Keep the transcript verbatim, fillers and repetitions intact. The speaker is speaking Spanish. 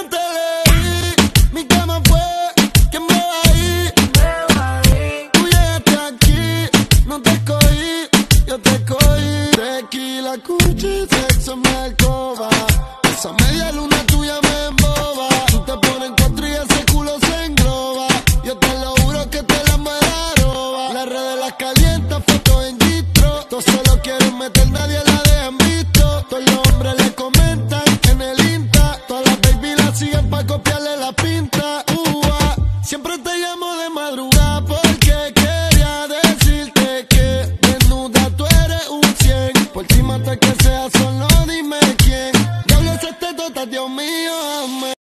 no te leí, mi cama fue quien me va ahí. Tú llegaste aquí, no te escogí, yo te escogí. Tequila, cuchi, sexo en mi alcoba. Esa media luna tuya me emboba. Tú te pones en cuatro y ese culo se engloba. Yo te lo juro que te la me la roba. Las redes las calientas, fotos en distro. Todos solo quieren meter, nadie la dejan visto. Todos los hombres le comentan en el Insta. Todas las baby la siguen pa' copiarle la pinta. Ua, siempre te llamo de madrugada porque quería decirte que desnuda tú eres un cien. Por ti mata que sea solo dime